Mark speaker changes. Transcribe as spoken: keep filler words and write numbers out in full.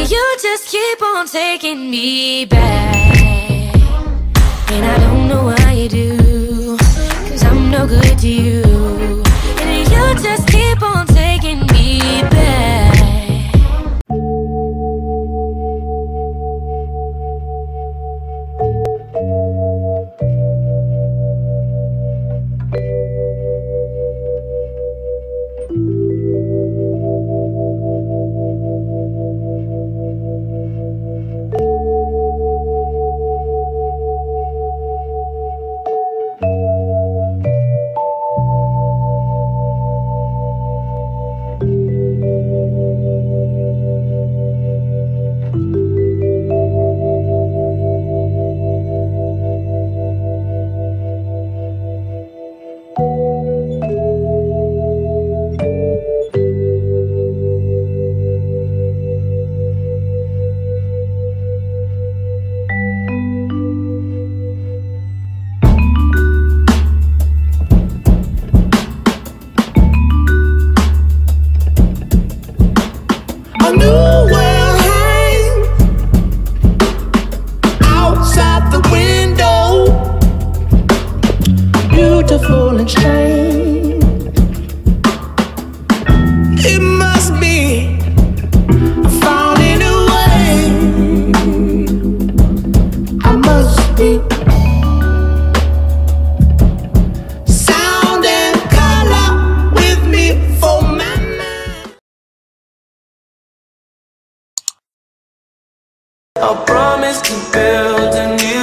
Speaker 1: you just keep on taking me back, and I don't know why you do, cause I'm no good to you. And you just keep on taking me back.
Speaker 2: I promise to build a new